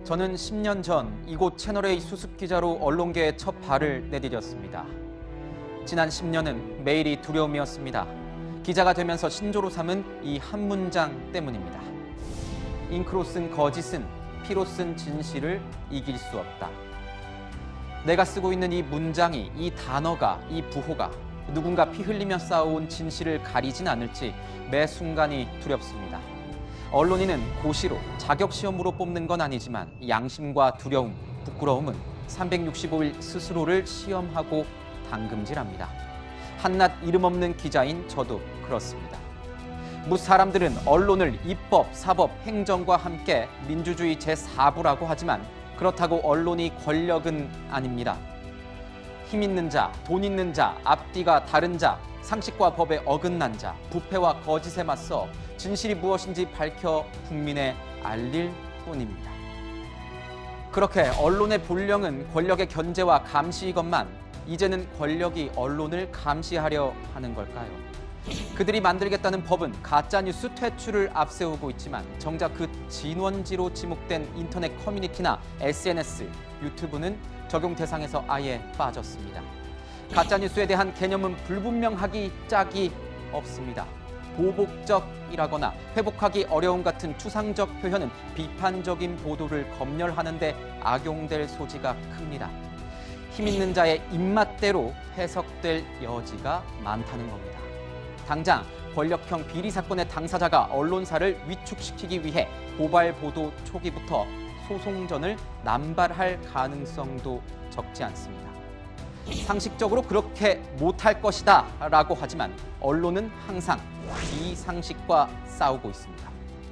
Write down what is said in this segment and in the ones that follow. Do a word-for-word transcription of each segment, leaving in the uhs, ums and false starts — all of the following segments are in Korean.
저는 십 년 전 이곳 채널A 수습기자로 언론계에 첫 발을 내디뎠습니다. 지난 십 년은 매일이 두려움이었습니다. 기자가 되면서 신조로 삼은 이 한 문장 때문입니다. 잉크로 쓴 거짓은 피로 쓴 진실을 이길 수 없다. 내가 쓰고 있는 이 문장이, 이 단어가, 이 부호가 누군가 피 흘리며 쌓아온 진실을 가리진 않을지 매 순간이 두렵습니다. 언론인은 고시로, 자격시험으로 뽑는 건 아니지만 양심과 두려움, 부끄러움은 삼백육십오 일 스스로를 시험하고 당금질합니다. 한낱 이름 없는 기자인 저도 그렇습니다. 무 사람들은 언론을 입법, 사법, 행정과 함께 민주주의 제사 부라고 하지만 그렇다고 언론이 권력은 아닙니다. 힘 있는 자, 돈 있는 자, 앞뒤가 다른 자, 상식과 법에 어긋난 자, 부패와 거짓에 맞서 진실이 무엇인지 밝혀 국민에 알릴 뿐입니다. 그렇게 언론의 본령은 권력의 견제와 감시이건만 이제는 권력이 언론을 감시하려 하는 걸까요? 그들이 만들겠다는 법은 가짜뉴스 퇴출을 앞세우고 있지만 정작 그 진원지로 지목된 인터넷 커뮤니티나 에스엔에스, 유튜브는 적용 대상에서 아예 빠졌습니다. 가짜뉴스에 대한 개념은 불분명하기 짝이 없습니다. 보복적이라거나 회복하기 어려움 같은 추상적 표현은 비판적인 보도를 검열하는 데 악용될 소지가 큽니다. 힘 있는 자의 입맛대로 해석될 여지가 많다는 겁니다. 당장 권력형 비리 사건의 당사자가 언론사를 위축시키기 위해 고발 보도 초기부터 소송전을 남발할 가능성도 적지 않습니다. 상식적으로 그렇게 못할 것이다 라고 하지만 언론은 항상 비상식과 싸우고 있습니다.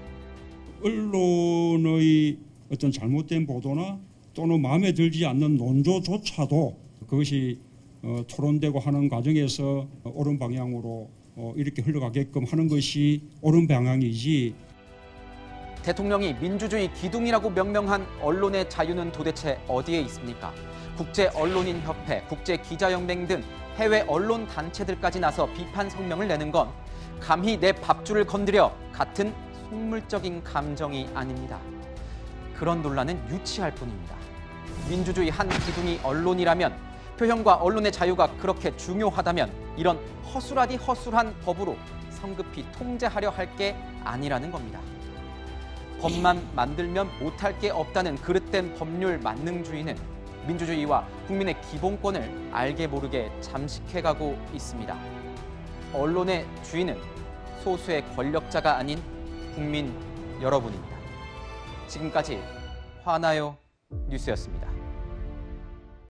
언론의 어떤 잘못된 보도나 또는 마음에 들지 않는 논조조차도 그것이 어, 토론되고 하는 과정에서 옳은 방향으로 어, 이렇게 흘러가게끔 하는 것이 옳은 방향이지. 대통령이 민주주의 기둥이라고 명명한 언론의 자유는 도대체 어디에 있습니까? 국제언론인협회, 국제기자연맹 등 해외 언론 단체들까지 나서 비판 성명을 내는 건 감히 내 밥줄을 건드려 같은 속물적인 감정이 아닙니다. 그런 논란은 유치할 뿐입니다. 민주주의 한 기둥이 언론이라면, 표현과 언론의 자유가 그렇게 중요하다면 이런 허술하디 허술한 법으로 성급히 통제하려 할 게 아니라는 겁니다. 법만 만들면 못할 게 없다는 그릇된 법률 만능주의는 민주주의와 국민의 기본권을 알게 모르게 잠식해가고 있습니다. 언론의 주인은 소수의 권력자가 아닌 국민 여러분입니다. 지금까지 화나요 뉴스였습니다.